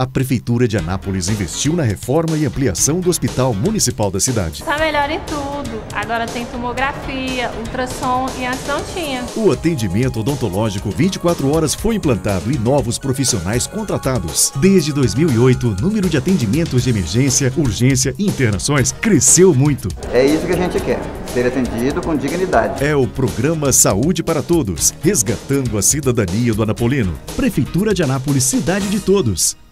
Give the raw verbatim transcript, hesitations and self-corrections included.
A Prefeitura de Anápolis investiu na reforma e ampliação do Hospital Municipal da cidade. Está melhor em tudo. Agora tem tomografia, ultrassom e antes não tinha. O atendimento odontológico vinte e quatro horas foi implantado e novos profissionais contratados. Desde dois mil e oito, o número de atendimentos de emergência, urgência e internações cresceu muito. É isso que a gente quer, ser atendido com dignidade. É o programa Saúde para Todos, resgatando a cidadania do anapolino. Prefeitura de Anápolis, cidade de todos.